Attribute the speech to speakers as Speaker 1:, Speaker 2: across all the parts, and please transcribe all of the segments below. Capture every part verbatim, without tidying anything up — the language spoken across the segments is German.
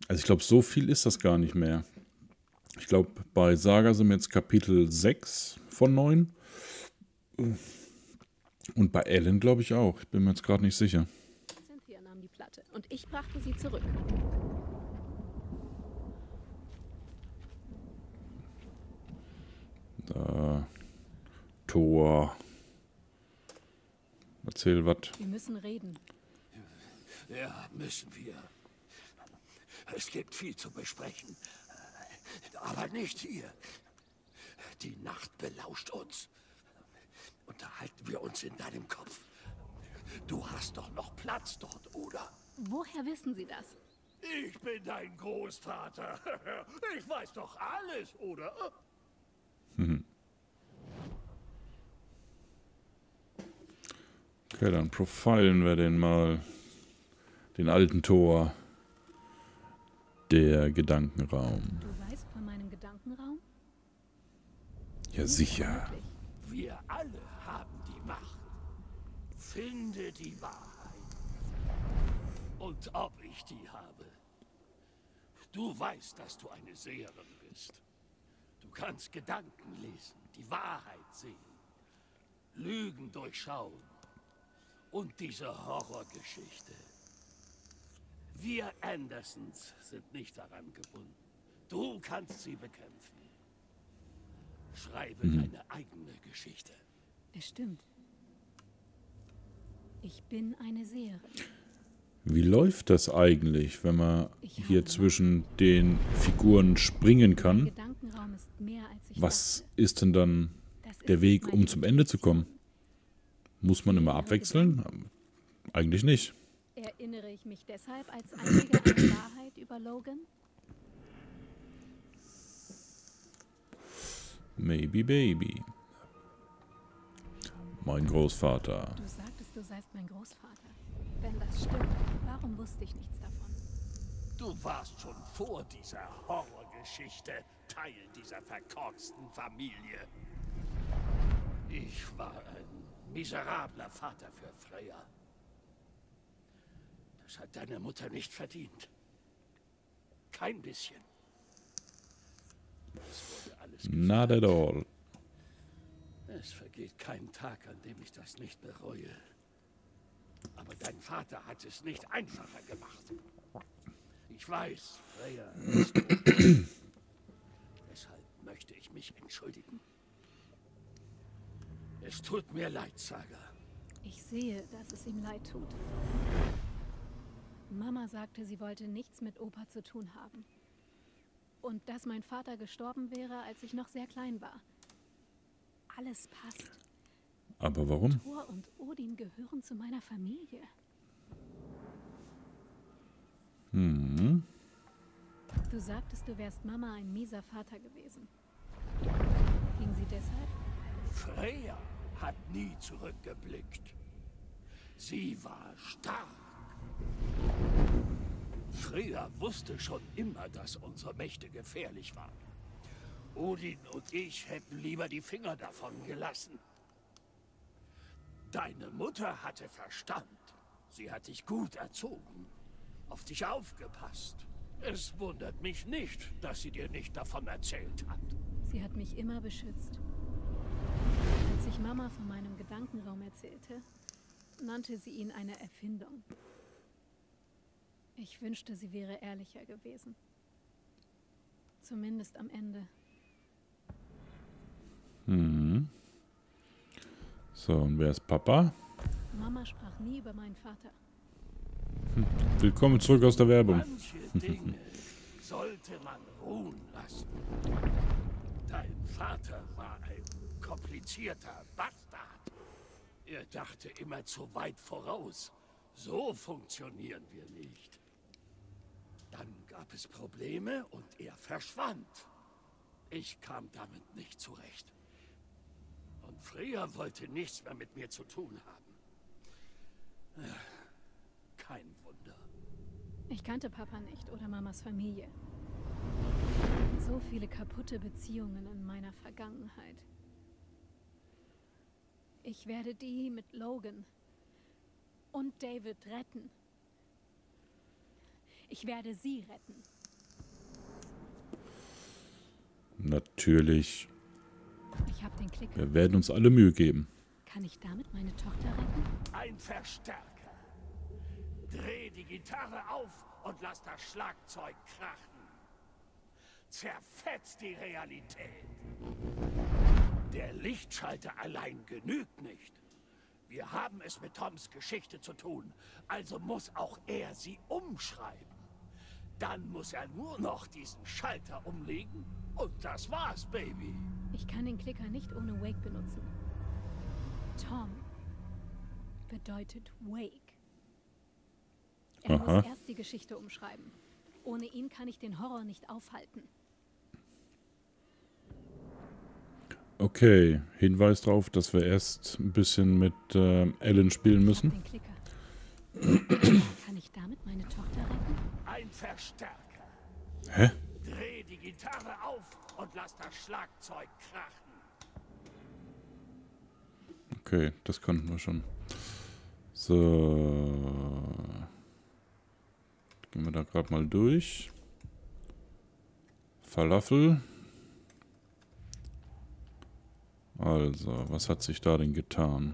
Speaker 1: Also ich glaube, so viel ist das gar nicht mehr. Ich glaube, bei Saga sind wir jetzt Kapitel sechs von neun. Und bei Ellen glaube ich auch. Ich bin mir jetzt gerade nicht sicher.
Speaker 2: Cynthia nahm die Platte und ich brachte sie zurück.
Speaker 1: Da. Tor. Erzähl was.
Speaker 2: Wir müssen reden.
Speaker 3: Ja, müssen wir. Es gibt viel zu besprechen. Aber nicht hier. Die Nacht belauscht uns. Unterhalten wir uns in deinem Kopf. Du hast doch noch Platz dort, oder?
Speaker 2: Woher wissen Sie das?
Speaker 3: Ich bin dein Großvater. Ich weiß doch alles, oder?
Speaker 1: Mhm. Okay, dann profilen wir den mal. Den alten Tor. Der Gedankenraum.
Speaker 2: Du weißt von meinem Gedankenraum?
Speaker 1: Ja, sicher.
Speaker 3: Wir alle haben die Macht. Finde die Wahrheit. Und ob ich die habe. Du weißt, dass du eine Seherin bist. Du kannst Gedanken lesen, die Wahrheit sehen, Lügen durchschauen und diese Horrorgeschichte. Wir Andersons sind nicht daran gebunden. Du kannst sie bekämpfen. Schreibe
Speaker 1: Mhm.
Speaker 3: deine eigene Geschichte.
Speaker 2: Es stimmt. Ich bin eine Seherin.
Speaker 1: Wie läuft das eigentlich, wenn man hier zwischen den Figuren springen kann?
Speaker 2: Gedankenraum ist mehr, als ich
Speaker 1: Was
Speaker 2: dachte.
Speaker 1: ist denn dann der Weg, um zum Ende zu kommen? Muss man immer abwechseln? Eigentlich nicht.
Speaker 2: Erinnere ich mich deshalb als einzige an die Wahrheit über Logan?
Speaker 1: Maybe baby. Mein Großvater.
Speaker 2: Du sagtest, du seist mein Großvater. Wenn das stimmt, warum wusste ich nichts davon?
Speaker 3: Du warst schon vor dieser Horrorgeschichte Teil dieser verkorksten Familie. Ich war ein miserabler Vater für Freya. Das hat deine Mutter nicht verdient. Kein bisschen. Es wurde alles gesagt.
Speaker 1: Not at all.
Speaker 3: Es vergeht kein Tag, an dem ich das nicht bereue. Aber dein Vater hat es nicht einfacher gemacht. Ich weiß, Freya ist tot. Deshalb möchte ich mich entschuldigen. Es tut mir leid, Saga.
Speaker 2: Ich sehe, dass es ihm leid tut. Mama sagte, sie wollte nichts mit Opa zu tun haben. Und dass mein Vater gestorben wäre, als ich noch sehr klein war. Alles passt.
Speaker 1: Aber warum?
Speaker 2: Thor und Odin gehören zu meiner Familie.
Speaker 1: Hm.
Speaker 2: Du sagtest, du wärst Mama ein mieser Vater gewesen. Ging sie deshalb?
Speaker 3: Freya hat nie zurückgeblickt. Sie war stark. Freya wusste schon immer, dass unsere Mächte gefährlich waren. Odin und ich hätten lieber die Finger davon gelassen. Deine Mutter hatte Verstand. Sie hat dich gut erzogen, auf dich aufgepasst. Es wundert mich nicht, dass sie dir nicht davon erzählt hat.
Speaker 2: Sie hat mich immer beschützt. Als ich Mama von meinem Gedankenraum erzählte, nannte sie ihn eine Erfindung. Ich wünschte, sie wäre ehrlicher gewesen. Zumindest am Ende.
Speaker 1: Hm. So, und wer ist Papa?
Speaker 2: Mama sprach nie über meinen Vater.
Speaker 1: Hm. Willkommen zurück aus der Werbung.
Speaker 3: Manche Dinge sollte man ruhen lassen. Dein Vater war ein komplizierter Bastard. Er dachte immer zu weit voraus. So funktionieren wir nicht. Dann gab es Probleme und er verschwand. Ich kam damit nicht zurecht. Und Freya wollte nichts mehr mit mir zu tun haben. Kein Wunder.
Speaker 2: Ich kannte Papa nicht oder Mamas Familie. So viele kaputte Beziehungen in meiner Vergangenheit. Ich werde die mit Logan und David retten. Ich werde sie retten.
Speaker 1: Natürlich.
Speaker 2: Ich habe den Klicker.
Speaker 1: Wir werden uns alle Mühe geben.
Speaker 2: Kann ich damit meine Tochter retten?
Speaker 3: Ein Verstärker. Dreh die Gitarre auf und lass das Schlagzeug krachen. Zerfetzt die Realität. Der Lichtschalter allein genügt nicht. Wir haben es mit Toms Geschichte zu tun, also muss auch er sie umschreiben. Dann muss er nur noch diesen Schalter umlegen und das war's, Baby.
Speaker 2: Ich kann den Klicker nicht ohne Wake benutzen. Tom bedeutet Wake. Er
Speaker 1: Aha.
Speaker 2: muss erst die Geschichte umschreiben. Ohne ihn kann ich den Horror nicht aufhalten.
Speaker 1: Okay, Hinweis darauf, dass wir erst ein bisschen mit äh, Ellen spielen müssen.
Speaker 2: Den Klicker. Kann ich damit meine Tochter retten?
Speaker 3: Ein Verstärker.
Speaker 1: Hä?
Speaker 3: Dreh die Gitarre auf und lass das Schlagzeug krachen.
Speaker 1: Okay, das konnten wir schon. So. Gehen wir da gerade mal durch. Falafel. Also, was hat sich da denn getan?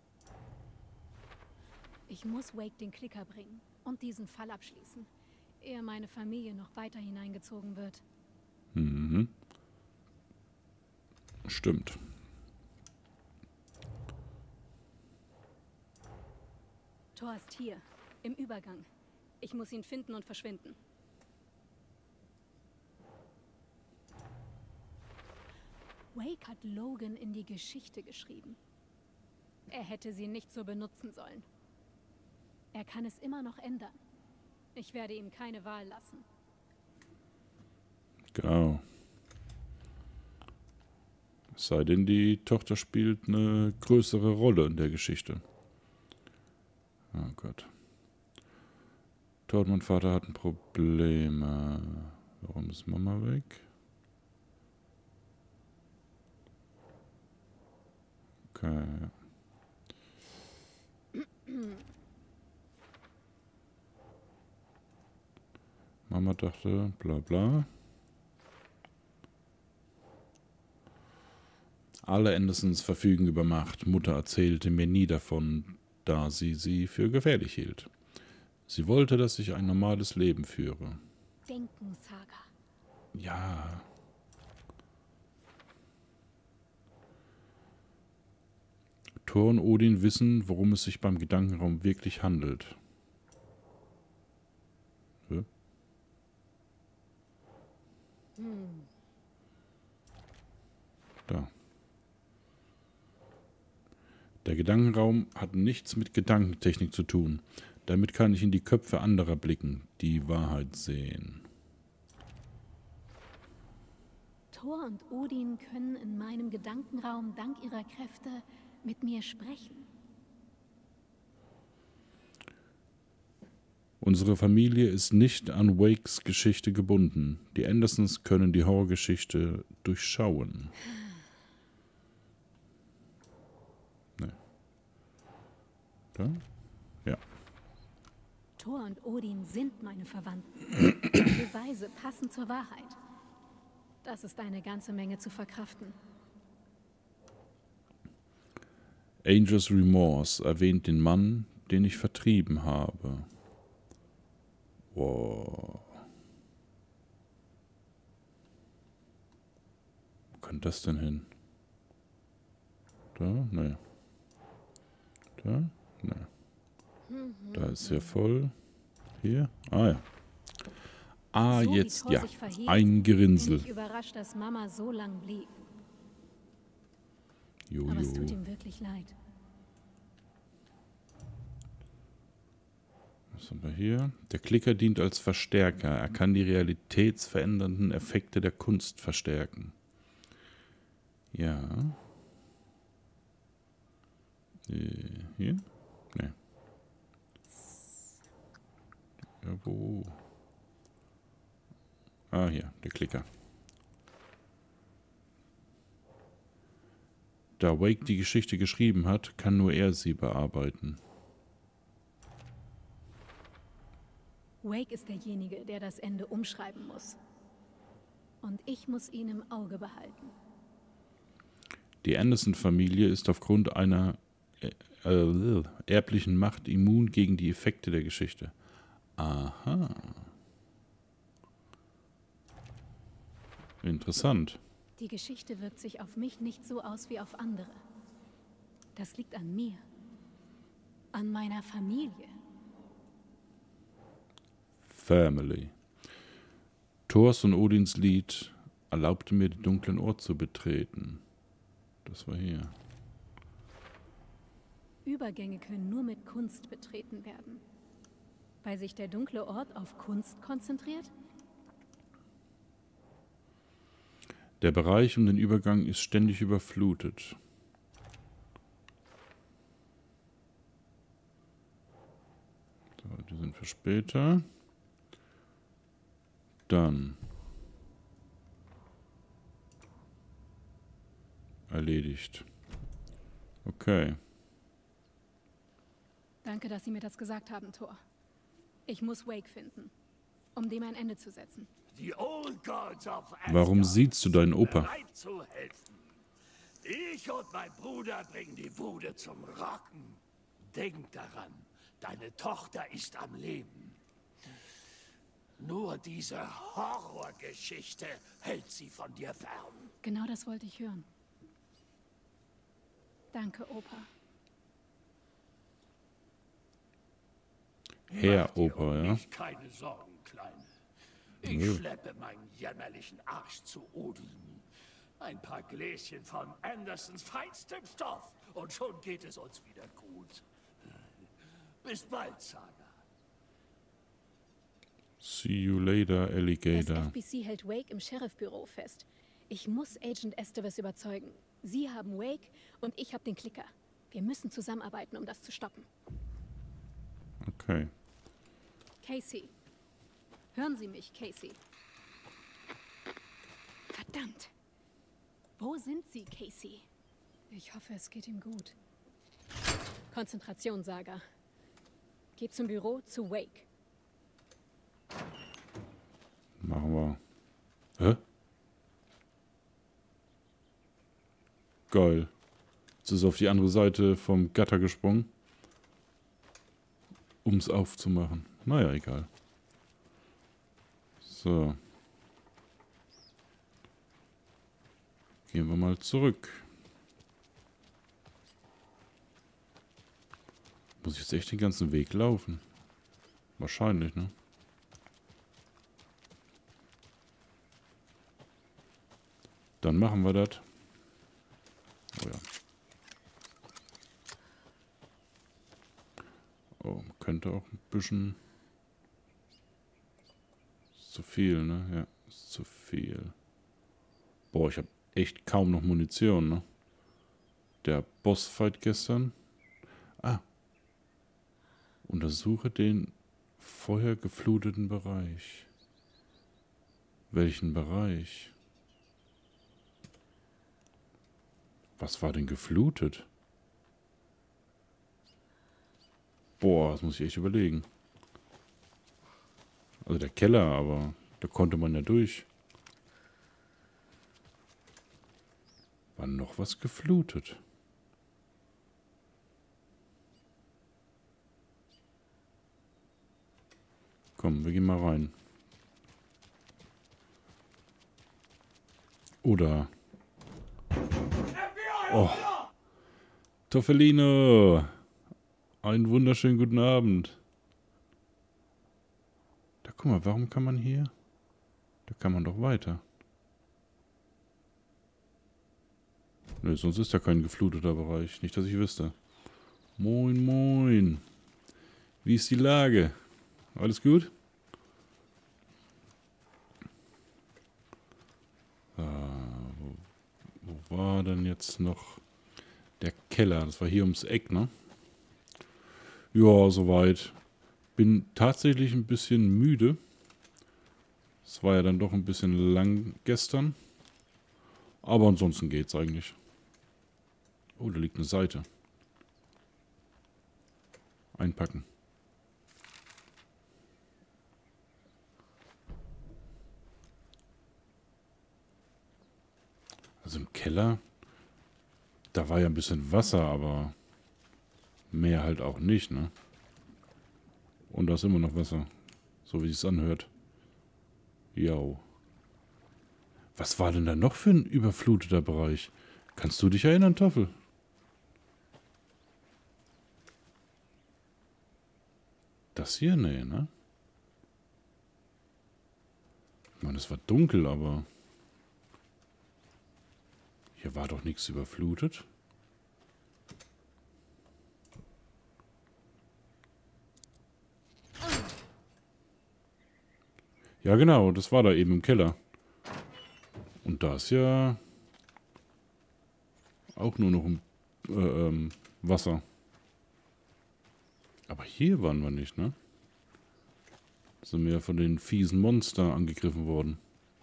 Speaker 2: Ich muss Wake den Klicker bringen und diesen Fall abschließen, ehe meine Familie noch weiter hineingezogen wird.
Speaker 1: Mhm. Stimmt.
Speaker 2: Thor ist hier, im Übergang. Ich muss ihn finden und verschwinden. Wake hat Logan in die Geschichte geschrieben. Er hätte sie nicht so benutzen sollen. Er kann es immer noch ändern. Ich werde ihm keine Wahl lassen.
Speaker 1: Genau. Es sei denn, die Tochter spielt eine größere Rolle in der Geschichte. Oh Gott. Thor, mein Vater hatten Probleme. Warum ist Mama weg? Okay. Mama dachte, bla bla. Alle Andersons verfügen über Macht. Mutter erzählte mir nie davon, da sie sie für gefährlich hielt. Sie wollte, dass ich ein normales Leben führe.
Speaker 2: Denken, Saga.
Speaker 1: Ja. Thor und Odin wissen, worum es sich beim Gedankenraum wirklich handelt. Hä?
Speaker 2: Hm.
Speaker 1: Da. Der Gedankenraum hat nichts mit Gedankentechnik zu tun. Damit kann ich in die Köpfe anderer blicken, die Wahrheit sehen.
Speaker 2: Thor und Odin können in meinem Gedankenraum dank ihrer Kräfte mit mir sprechen.
Speaker 1: Unsere Familie ist nicht an Wakes Geschichte gebunden. Die Andersons können die Horrorgeschichte durchschauen. Nee. Da? Ja.
Speaker 2: Thor und Odin sind meine Verwandten. Die Beweise passen zur Wahrheit. Das ist eine ganze Menge zu verkraften.
Speaker 1: Angels Remorse erwähnt den Mann, den ich vertrieben habe. Wow. Wo kann das denn hin? Da? Nee. Da? Nee. Da ist ja voll. Hier? Ah ja. Ah,
Speaker 2: So wie
Speaker 1: jetzt,
Speaker 2: Thor
Speaker 1: ja.
Speaker 2: sich verhielt,
Speaker 1: Ein Gerinnsel.
Speaker 2: Bin ich überrascht, dass Mama so lang blieb. Aber es tut
Speaker 1: Jojo.
Speaker 2: ihm wirklich leid.
Speaker 1: Was haben wir hier? Der Klicker dient als Verstärker. Er kann die realitätsverändernden Effekte der Kunst verstärken. Ja. Äh, Hier? Nee. Ja, wo? Ah, hier, der Klicker. Da Wake die Geschichte geschrieben hat, kann nur er sie bearbeiten.
Speaker 2: Wake ist derjenige, der das Ende umschreiben muss. Und ich muss ihn im Auge behalten.
Speaker 1: Die Anderson-Familie ist aufgrund einer äh, äh, erblichen Macht immun gegen die Effekte der Geschichte. Aha. Interessant.
Speaker 2: Die Geschichte wirkt sich auf mich nicht so aus wie auf andere. Das liegt an mir. An meiner Familie.
Speaker 1: Family. Thors und Odins Lied erlaubte mir, den dunklen Ort zu betreten. Das war hier.
Speaker 2: Übergänge können nur mit Kunst betreten werden. Weil sich der dunkle Ort auf Kunst konzentriert?
Speaker 1: Der Bereich um den Übergang ist ständig überflutet. So, die sind für später. Dann. Erledigt. Okay.
Speaker 2: Danke, dass Sie mir das gesagt haben, Thor. Ich muss Wake finden, um dem ein Ende zu setzen.
Speaker 3: Die Old Gods of
Speaker 1: Warum
Speaker 3: Asgard
Speaker 1: siehst du deinen
Speaker 3: sind
Speaker 1: Opa?
Speaker 3: bereit zu helfen. Ich und mein Bruder bringen die Bude zum Rocken. Denk daran, deine Tochter ist am Leben. Nur diese Horrorgeschichte hält sie von dir fern.
Speaker 2: Genau das wollte ich hören. Danke, Opa.
Speaker 1: Herr
Speaker 3: Mach dir
Speaker 1: Opa,
Speaker 3: um
Speaker 1: ja.
Speaker 3: mich keine Sorgen, Kleine. Ich
Speaker 1: Nö.
Speaker 3: schleppe meinen jämmerlichen Arsch zu Odin. Ein paar Gläschen von Andersons feinstem Stoff und schon geht es uns wieder gut. Bis bald, Saga.
Speaker 1: See you later,
Speaker 2: Das
Speaker 1: Alligator.
Speaker 2: F B C hält Wake im Sheriffbüro fest. Ich muss Agent Estevez überzeugen. Sie haben Wake und ich habe den Klicker. Wir müssen zusammenarbeiten, um das zu stoppen.
Speaker 1: Okay.
Speaker 2: Casey. Hören Sie mich, Casey. Verdammt. Wo sind Sie, Casey? Ich hoffe, es geht ihm gut. Konzentration, Saga. Geh zum Büro zu Wake.
Speaker 1: Machen wir. Hä? Geil. Jetzt ist auf die andere Seite vom Gatter gesprungen. Um es aufzumachen. Naja, egal. So. Gehen wir mal zurück. Muss ich jetzt echt den ganzen Weg laufen? Wahrscheinlich, ne? Dann machen wir das. Oh ja. Oh, könnte auch ein bisschen... Ist zu viel, ne? Ja, ist zu viel. Boah, ich habe echt kaum noch Munition, ne? Der Bossfight gestern. Ah. Untersuche den vorher gefluteten Bereich. Welchen Bereich? Was war denn geflutet? Boah, das muss ich echt überlegen. Also der Keller, aber da konnte man ja durch. War noch was geflutet? Komm, wir gehen mal rein. Oder... Oh. Toffelino! Einen wunderschönen guten Abend. Da guck mal, warum kann man hier? Da kann man doch weiter. Nö, sonst ist ja kein gefluteter Bereich. Nicht, dass ich wüsste. Moin, moin. Wie ist die Lage? Alles gut? Ah, wo, wo war denn jetzt noch der Keller? Das war hier ums Eck, ne? Ja, soweit. Bin tatsächlich ein bisschen müde. Es war ja dann doch ein bisschen lang gestern. Aber ansonsten geht's eigentlich. Oh, da liegt eine Seite. Einpacken. Also im Keller, da war ja ein bisschen Wasser, aber mehr halt auch nicht, ne? Und da ist immer noch Wasser, so wie es anhört. Jo. Was war denn da noch für ein überfluteter Bereich? Kannst du dich erinnern, Toffel? Das hier? Nee, ne? Ich meine, es war dunkel, aber... Hier war doch nichts überflutet. Ja, genau, das war da eben im Keller. Und da ist ja auch nur noch ein, äh, ähm, Wasser. Aber hier waren wir nicht, ne? Da sind wir ja von den fiesen Monster angegriffen worden.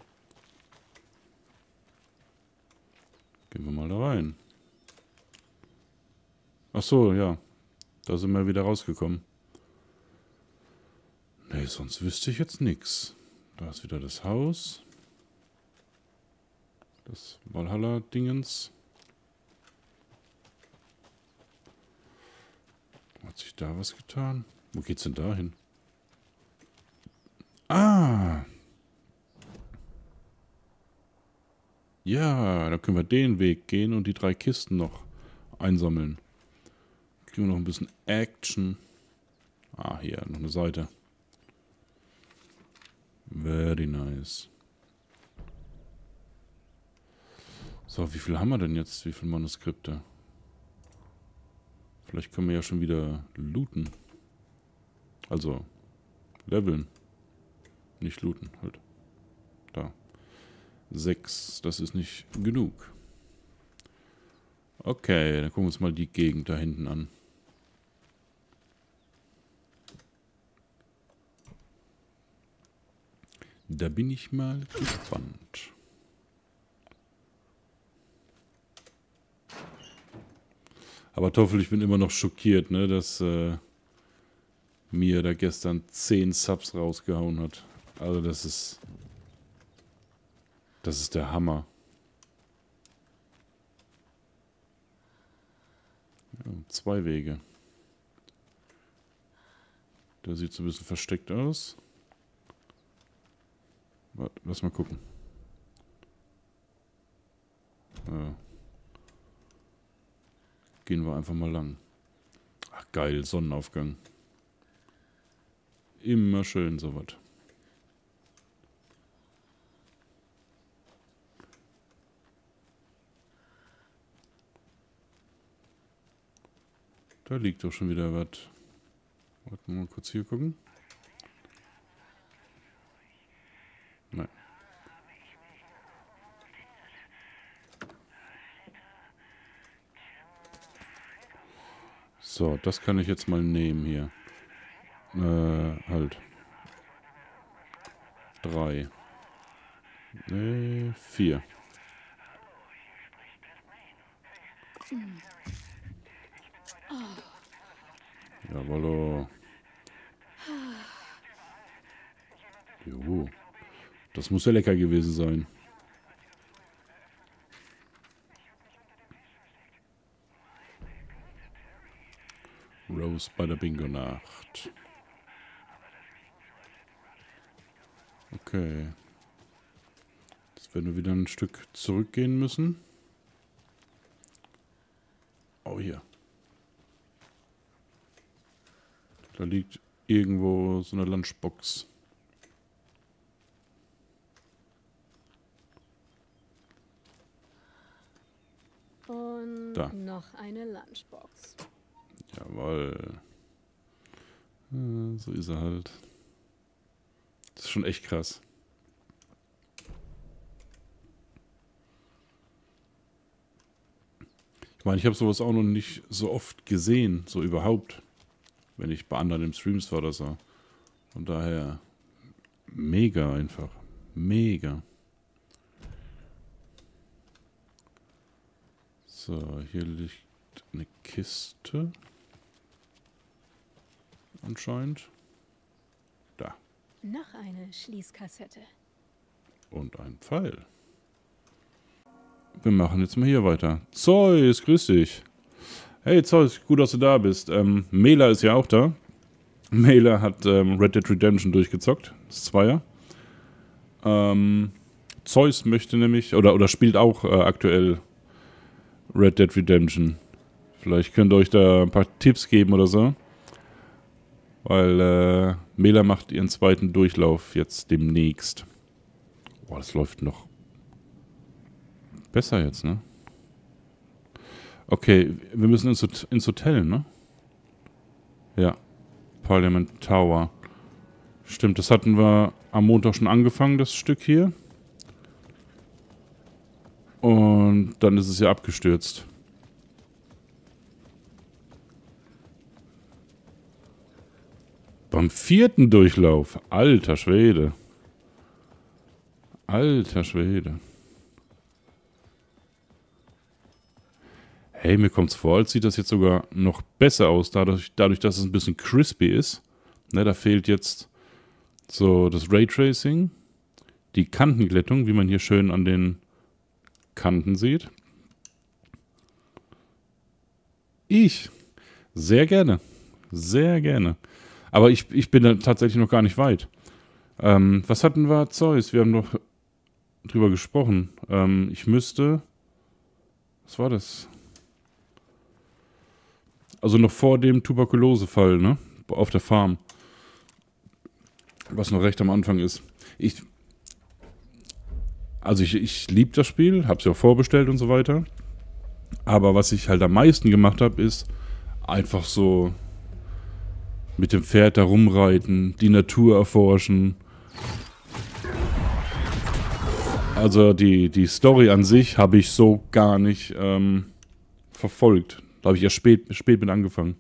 Speaker 1: Gehen wir mal da rein. Ach so, ja. Da sind wir wieder rausgekommen. Nee, sonst wüsste ich jetzt nichts. Da ist wieder das Haus. Das Valhalla-Dingens. Hat sich da was getan? Wo geht's denn da hin? Ah! Ja, da können wir den Weg gehen und die drei Kisten noch einsammeln. Kriegen wir noch ein bisschen Action. Ah, hier, noch eine Seite. Very nice. So, wie viel haben wir denn jetzt? Wie viele Manuskripte? Vielleicht können wir ja schon wieder looten. Also, leveln. Nicht looten, halt. Da. Sechs, das ist nicht genug. Okay, dann gucken wir uns mal die Gegend da hinten an. Da bin ich mal gespannt. Aber Toffel, ich bin immer noch schockiert, ne, dass äh, mir da gestern zehn Subs rausgehauen hat. Also das ist... Das ist der Hammer. Ja, zwei Wege. Der sieht so ein bisschen versteckt aus. Warte, lass mal gucken. Ja. Gehen wir einfach mal lang. Ach geil, Sonnenaufgang. Immer schön sowas. Da liegt doch schon wieder was. Warte mal kurz hier gucken. Nein. So, das kann ich jetzt mal nehmen hier. Äh, halt. Drei. Nee, vier. Jawollo. Jo. Das muss ja lecker gewesen sein. Rose bei der Bingo-Nacht. Okay. Jetzt werden wir wieder ein Stück zurückgehen müssen. Oh, hier. Da liegt irgendwo so eine Lunchbox.
Speaker 2: Und
Speaker 1: Da.
Speaker 2: noch eine Lunchbox.
Speaker 1: Jawohl. Äh, so ist er halt. Das ist schon echt krass. Ich meine, ich habe sowas auch noch nicht so oft gesehen, so überhaupt, wenn ich bei anderen im Streams war oder so. Von daher mega einfach. Mega. So, hier liegt eine Kiste. Anscheinend. Da.
Speaker 2: Noch eine Schließkassette.
Speaker 1: Und ein Pfeil. wir machen jetzt mal hier weiter. Zeus, grüß dich. Hey Zeus, gut, dass du da bist. Ähm, Mela ist ja auch da. Mela hat ähm, Red Dead Redemption durchgezockt. Das Zweier. Ähm, Zeus möchte nämlich, oder, oder spielt auch äh, aktuell Red Dead Redemption. Vielleicht könnt ihr euch da ein paar Tipps geben oder so. Weil äh, Mela macht ihren zweiten Durchlauf jetzt demnächst. Boah, das läuft noch besser jetzt, ne? Okay, wir müssen ins, Hot- ins Hotel, ne? Ja. Parliament Tower. Stimmt, das hatten wir am Montag schon angefangen, das Stück hier. Und dann ist es ja abgestürzt. Beim vierten Durchlauf. Alter Schwede. Alter Schwede. Hey, mir kommt's vor, als sieht das jetzt sogar noch besser aus, dadurch, dadurch dass es ein bisschen crispy ist. Ne, da fehlt jetzt so das Raytracing, die Kantenglättung, wie man hier schön an den Kanten sieht. Ich. Sehr gerne. Sehr gerne. Aber ich, ich bin da tatsächlich noch gar nicht weit. Ähm, was hatten wir? Zeus. Wir haben noch drüber gesprochen. Ähm, ich müsste... Was war das? Also noch vor dem Tuberkulosefall, ne? Auf der Farm. Was noch recht am Anfang ist. Ich... Also ich, ich liebe das Spiel, hab's ja auch vorbestellt und so weiter. Aber was ich halt am meisten gemacht habe, ist einfach so mit dem Pferd da rumreiten, die Natur erforschen. Also die, die Story an sich habe ich so gar nicht ähm, verfolgt. Da habe ich erst spät, spät mit angefangen.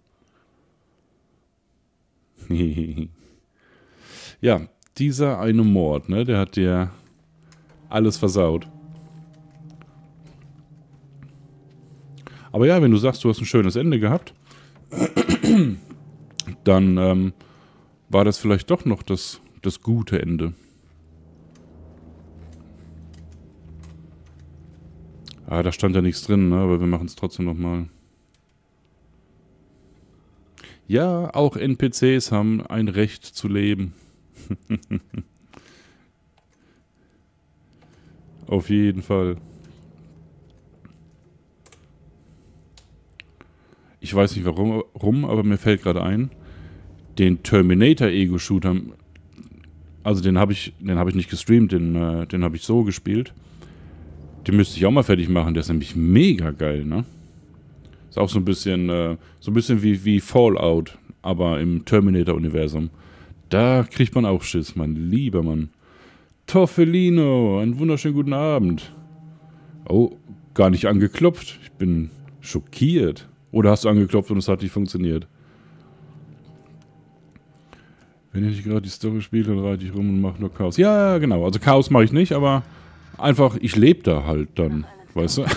Speaker 1: Ja, dieser eine Mord, ne, der hat dir alles versaut. Aber ja, wenn du sagst, du hast ein schönes Ende gehabt, dann ähm, war das vielleicht doch noch das, das gute Ende. Ah, da stand ja nichts drin, ne? Aber wir machen es trotzdem nochmal. Ja, auch N P Cs haben ein Recht zu leben. Auf jeden Fall. Ich weiß nicht warum, aber mir fällt gerade ein, den Terminator-Ego-Shooter, also den habe ich, den habe ich nicht gestreamt, den, äh, den habe ich so gespielt. Den müsste ich auch mal fertig machen, der ist nämlich mega geil, ne? Ist auch so ein bisschen, äh, so ein bisschen wie, wie Fallout, aber im Terminator-Universum. Da kriegt man auch Schiss, mein lieber Mann. Toffelino, einen wunderschönen guten Abend. Oh, gar nicht angeklopft. Ich bin schockiert. Oder hast du angeklopft und es hat nicht funktioniert? Wenn ich gerade die Story spiele, dann reite ich rum und mache nur Chaos. Ja, genau. Also Chaos mache ich nicht, aber einfach, ich lebe da halt dann. Weißt du?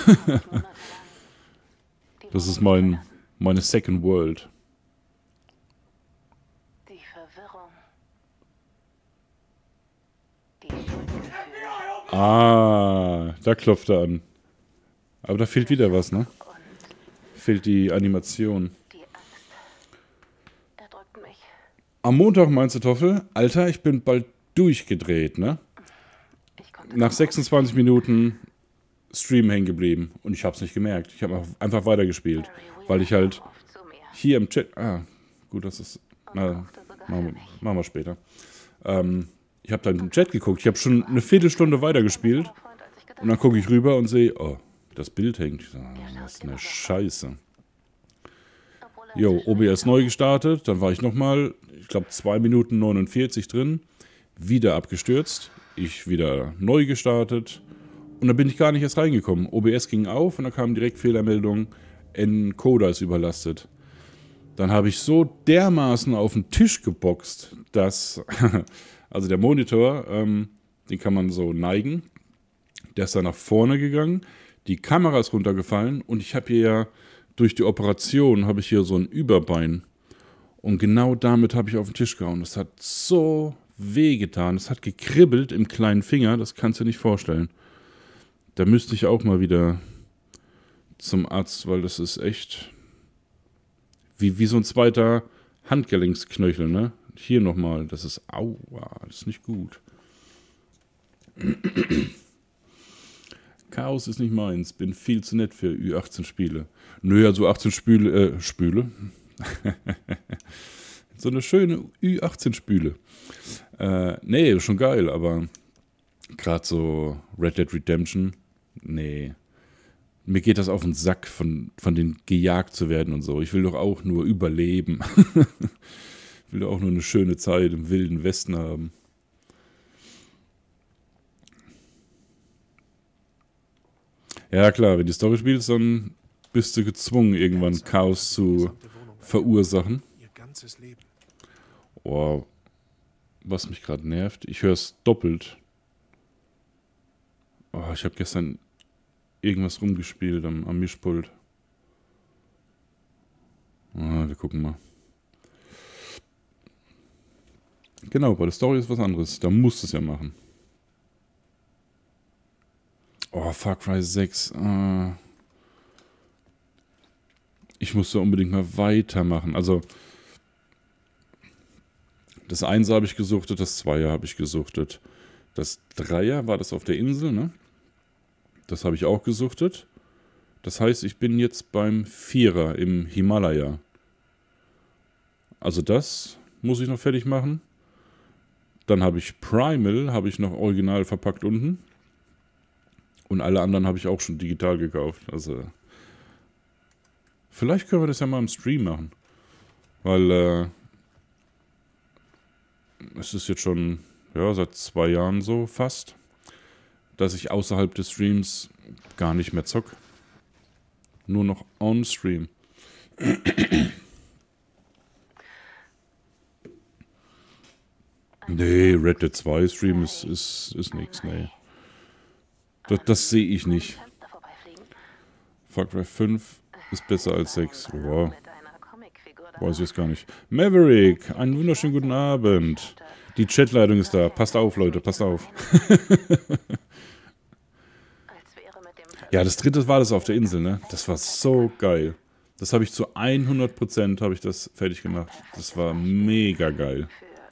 Speaker 1: Das ist mein, meine Second World.
Speaker 4: Die Verwirrung. Die Schuldgefühle.
Speaker 1: Ah, da klopft er an. Aber da fehlt wieder was, ne? Fehlt die Animation.
Speaker 4: Die Angst. Er drückt mich.
Speaker 1: Am Montag meinst du, Toffel? Alter, ich bin bald durchgedreht, ne?
Speaker 4: Ich konnte
Speaker 1: Nach sechsundzwanzig Minuten Stream hängen geblieben. Und ich hab's nicht gemerkt. Ich habe einfach weitergespielt. Weil ich halt
Speaker 4: oft zu mir.
Speaker 1: hier im Chat... Ah, gut, das ist... Na,
Speaker 4: Kochte sogar
Speaker 1: machen
Speaker 4: für
Speaker 1: wir,
Speaker 4: mich.
Speaker 1: machen wir später. Ähm, ich habe dann im Chat geguckt. Ich habe schon eine Viertelstunde weitergespielt.
Speaker 4: Freund, als ich gedacht
Speaker 1: Und dann gucke ich rüber und sehe, oh, das Bild hängt. Ich so, oh, das ist eine Scheiße.
Speaker 4: obwohl er
Speaker 1: Jo,
Speaker 4: inzwischen
Speaker 1: O B S neu gestartet. Dann war ich nochmal, ich glaube, zwei Minuten neunundvierzig drin. Wieder abgestürzt. Ich wieder neu gestartet. Und dann bin ich gar nicht erst reingekommen. O B S ging auf und da kam direkt Fehlermeldung, Encoder ist überlastet. Dann habe ich so dermaßen auf den Tisch geboxt, dass, also der Monitor, ähm, den kann man so neigen. Der ist dann nach vorne gegangen, die Kamera ist runtergefallen und ich habe hier ja, durch die Operation, habe ich hier so ein Überbein. Und genau damit habe ich auf den Tisch gehauen. Das hat so wehgetan. Es hat gekribbelt im kleinen Finger, das kannst du dir nicht vorstellen. Da müsste ich auch mal wieder zum Arzt, weil das ist echt wie, wie so ein zweiter Handgelenksknöchel, ne? Hier nochmal, das ist, aua, das ist nicht gut. Chaos ist nicht meins, bin viel zu nett für Ü achtzehn Spiele. Nö, also achtzehn Spüle, äh, Spüle? So eine schöne Ü achtzehn Spüle. Äh, nee, schon geil, aber gerade so Red Dead Redemption, nee. Mir geht das auf den Sack, von, von denen gejagt zu werden und so. Ich will doch auch nur überleben. Ich will doch auch nur eine schöne Zeit im wilden Westen haben. Ja klar, wenn du Story spielst, dann bist du gezwungen, irgendwann Chaos zu verursachen.
Speaker 5: Ihr ganzes Leben.
Speaker 1: Oh, was mich gerade nervt, ich höre es doppelt. Oh, ich habe gestern irgendwas rumgespielt am, am Mischpult. Ah, wir gucken mal. Genau, bei der Story ist was anderes. Da musst du es ja machen. Oh, Far Cry sechs. Äh ich muss da unbedingt mal weitermachen. Also, das Einser habe ich gesuchtet, das Zweier habe ich gesuchtet. Das Dreier war das auf der Insel, ne? Das habe ich auch gesuchtet. Das heißt, ich bin jetzt beim Vierer im Himalaya. Also das muss ich noch fertig machen. Dann habe ich Primal, habe ich noch original verpackt unten. Und alle anderen habe ich auch schon digital gekauft. Also vielleicht können wir das ja mal im Stream machen. Weil äh, es ist jetzt schon ja, seit zwei Jahren so fast, dass ich außerhalb des Streams gar nicht mehr zock. Nur noch on-Stream. Nee, Red Dead zwei Stream ist, ist, ist nix, nee. Das, das sehe ich nicht. Far Cry fünf ist besser als sechs. Wow. Weiß ich jetzt gar nicht. Maverick, einen wunderschönen guten Abend. Die Chatleitung ist da. Passt auf, Leute, passt auf. Ja, das dritte war das auf der Insel, ne? Das war so geil. Das habe ich zu hundert Prozent habe ich das fertig gemacht. Das war mega geil.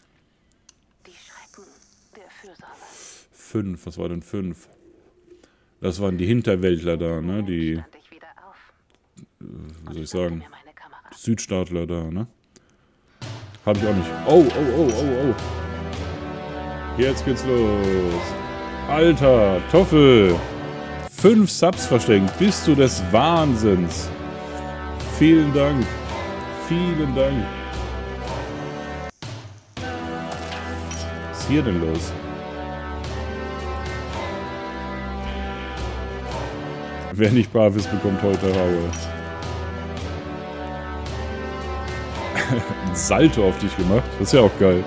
Speaker 1: Fünf, was war denn fünf? Das waren die Hinterwäldler da, ne? Die, wie soll ich sagen, Südstaatler da, ne? Habe ich auch nicht. Oh, oh, oh, oh, oh. Jetzt geht's los. Alter, Toffel. Fünf Subs verschenkt. Bist du des Wahnsinns. Vielen Dank. Vielen Dank. Was ist hier denn los? Wer nicht brav ist, bekommt heute Raue. Ein Salto auf dich gemacht. Das ist ja auch geil.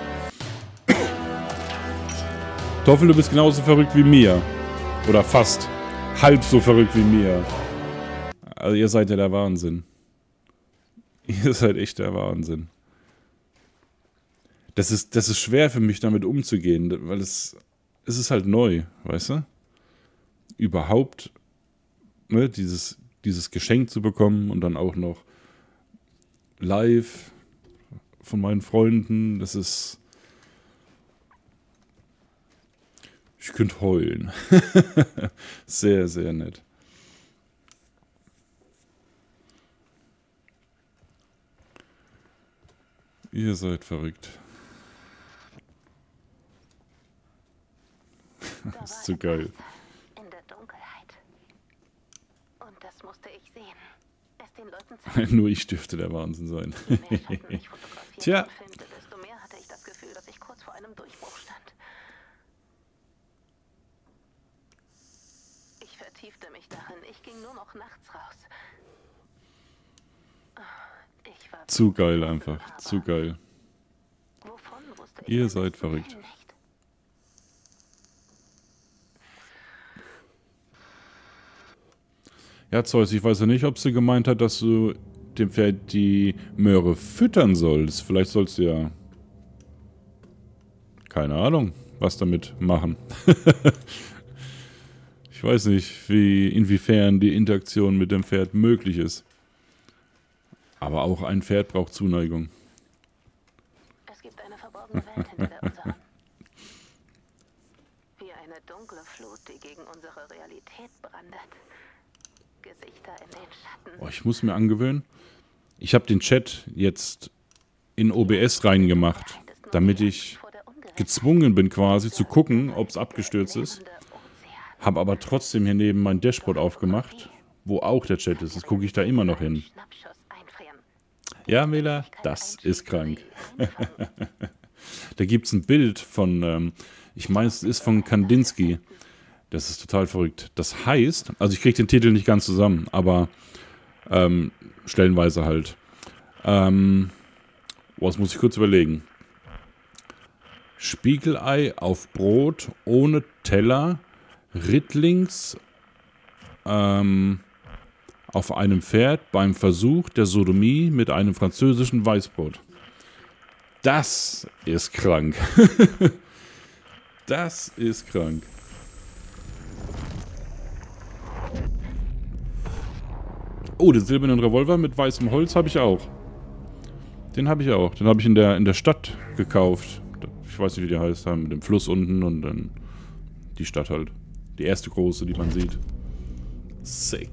Speaker 1: Toffel, du bist genauso verrückt wie mir. Oder fast. Halb so verrückt wie mir. Also ihr seid ja der Wahnsinn. Ihr seid echt der Wahnsinn. Das ist, das ist schwer für mich, damit umzugehen, weil es, es ist halt neu, weißt du? Überhaupt, ne, dieses, dieses Geschenk zu bekommen und dann auch noch live von meinen Freunden, das ist... Ich könnte heulen. Sehr, sehr nett. Ihr seid verrückt. Das ist zu geil.
Speaker 4: In der Dunkelheit. Und das musste ich sehen. Es den Leuten zeigen.
Speaker 1: Nur ich dürfte der Wahnsinn sein.
Speaker 4: Je mehr Schatten ich fotografierte
Speaker 1: Tja.
Speaker 4: und filmte, desto mehr hatte ich das Gefühl, dass ich kurz vor einem Durchbruch stand. Ich vertiefte mich darin. Ich ging nur noch nachts raus. Ich war
Speaker 1: Zu geil einfach. Zu geil.
Speaker 4: Wovon wusste ich
Speaker 1: Ihr
Speaker 4: am
Speaker 1: seid
Speaker 4: besten
Speaker 1: verrückt.
Speaker 4: nicht.
Speaker 1: Ja, Zeus, ich weiß ja nicht, ob sie gemeint hat, dass du dem Pferd die Möhre füttern sollst. Vielleicht sollst du ja... Keine Ahnung, was damit machen. Ich weiß nicht, wie, inwiefern die Interaktion mit dem Pferd möglich ist. Aber auch ein Pferd braucht Zuneigung.
Speaker 4: Es gibt eine verborgene Welt hinter der unseren. Wie eine dunkle Flut, die gegen unsere Realität brandet. Gesichter in den Schatten.
Speaker 1: Oh, ich muss mir angewöhnen. Ich habe den Chat jetzt in O B S reingemacht, damit ich gezwungen bin quasi zu gucken, ob es abgestürzt ist. Habe aber trotzdem hier neben mein Dashboard aufgemacht, wo auch der Chat ist. Das gucke ich da immer noch hin. Ja, Mela, das ist krank. Da gibt es ein Bild von, ähm, ich meine, es ist von Kandinsky. Das ist total verrückt. Das heißt, also ich kriege den Titel nicht ganz zusammen, aber ähm, stellenweise halt. Ähm, was muss ich kurz überlegen? Spiegelei auf Brot ohne Teller, Rittlings ähm, auf einem Pferd beim Versuch der Sodomie mit einem französischen Weißbrot. Das ist krank. Das ist krank. Oh, den silbernen Revolver mit weißem Holz habe ich auch. Den habe ich auch. Den habe ich in der, in der Stadt gekauft. Ich weiß nicht, wie die heißt. Mit dem Fluss unten und dann die Stadt halt. Die erste große, die man sieht. Sick.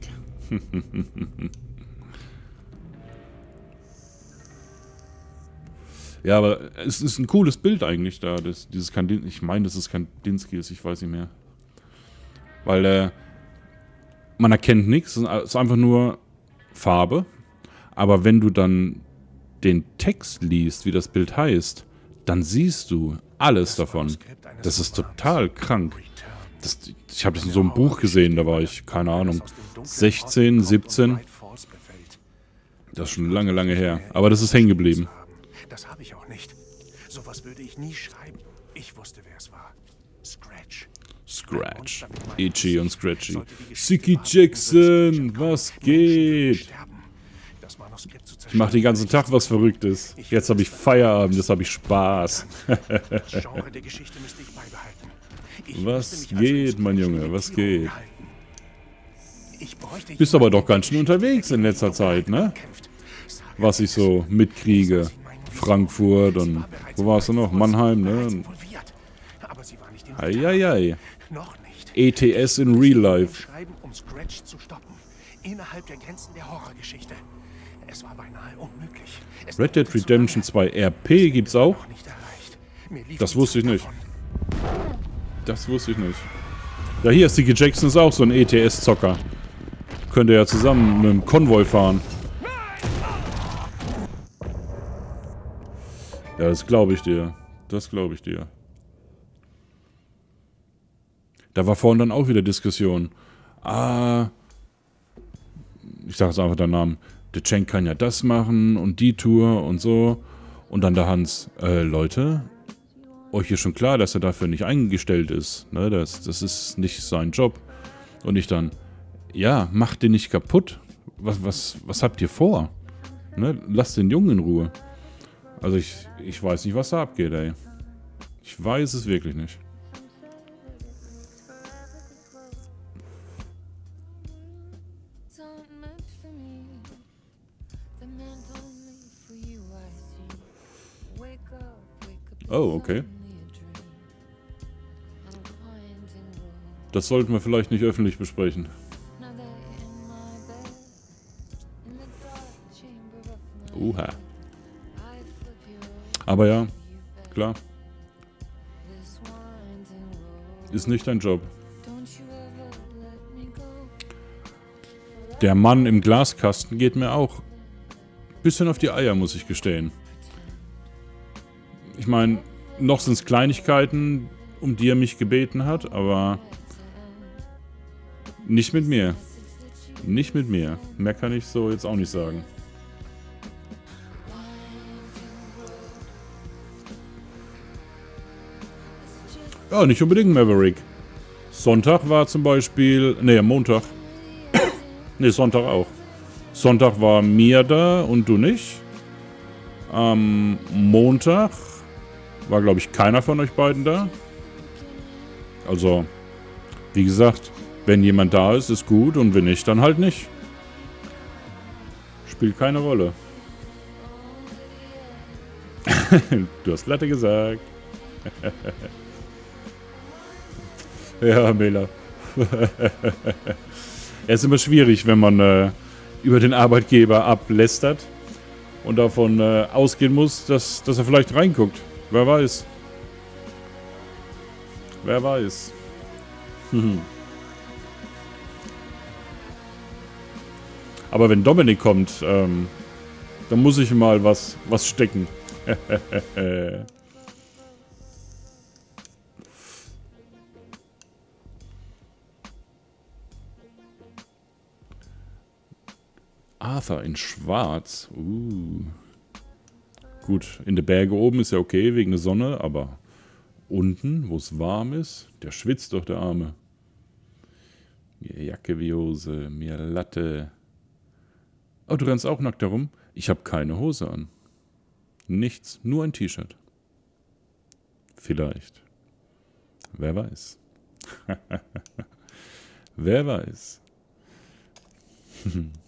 Speaker 1: Ja, aber es ist ein cooles Bild eigentlich da. Das, dieses Kandinsky. Ich meine, dass es Kandinsky ist. Ich weiß nicht mehr. Weil äh, man erkennt nichts. Es ist einfach nur Farbe. Aber wenn du dann den Text liest, wie das Bild heißt, dann siehst du alles davon. Das ist total krank. Das, ich habe das in so einem Buch gesehen, da war ich, keine Ahnung, sechzehn, siebzehn. Das ist schon lange, lange her. Aber das ist hängen geblieben.
Speaker 3: Das habe ich auch nicht. Sowas würde ich nie schreiben. Ich wusste, wer es war. Scratch.
Speaker 1: Scratch. Itchy und Scratchy. Sicky Jackson, was geht? Ich mache den ganzen Tag was Verrücktes. Jetzt habe ich Feierabend, jetzt habe ich Spaß. Was geht, mein Junge, was geht? Bist aber doch ganz schön unterwegs in letzter Zeit, ne? Was ich so mitkriege. Frankfurt und wo warst du noch? Mannheim, ne? Eieiei. E T S in Real Life.
Speaker 3: Innerhalb der Grenzen der Horrorgeschichte. Es war beinahe unmöglich.
Speaker 1: Red Dead Redemption zwei R P gibt's auch? Das wusste ich nicht. Das wusste ich nicht. Ja, hier ist Sicky Jackson, ist auch so ein E T S-Zocker. Könnt ihr ja zusammen mit dem Konvoi fahren. Ja, das glaube ich dir. Das glaube ich dir. Da war vorhin dann auch wieder Diskussion. Ah, ich sage jetzt einfach den Namen. Der Cenk kann ja das machen und die Tour und so. Und dann der Hans, äh, Leute, euch ist schon klar, dass er dafür nicht eingestellt ist. Ne? Das, das ist nicht sein Job. Und ich dann, ja, macht den nicht kaputt. Was, was, was habt ihr vor? Ne? Lasst den Jungen in Ruhe. Also ich, ich weiß nicht, was da abgeht, ey. Ich weiß es wirklich nicht. Oh, okay. Das sollten wir vielleicht nicht öffentlich besprechen. Uha. Aber ja, klar. Ist nicht dein Job. Der Mann im Glaskasten geht mir auch ein bisschen auf die Eier, muss ich gestehen. Ich meine, noch sind es Kleinigkeiten, um die er mich gebeten hat, aber nicht mit mir. Nicht mit mir. Mehr kann ich so jetzt auch nicht sagen. Ja, nicht unbedingt Maverick. Sonntag war zum Beispiel... Ne, Montag. Ne, Sonntag auch. Sonntag war Mia da und du nicht. Am Montag war, glaube ich, keiner von euch beiden da. Also, wie gesagt, Wenn jemand da ist, ist gut und wenn nicht, dann halt nicht. Spielt keine Rolle. Du hast Latte gesagt. Ja, Mela. Es ist immer schwierig, wenn man äh, über den Arbeitgeber ablästert und davon äh, ausgehen muss, dass, dass er vielleicht reinguckt. Wer weiß. Wer weiß. Aber wenn Dominik kommt, ähm, dann muss ich mal was, was stecken. Arthur in Schwarz. Uh. Gut, in den Bergen oben ist ja okay wegen der Sonne, aber unten, wo es warm ist, der schwitzt doch, der Arme. Mir Jacke wie Hose, mir Latte. Oh, du rennst auch nackt herum? Ich habe keine Hose an. Nichts, nur ein T-Shirt. Vielleicht. Wer weiß. Wer weiß.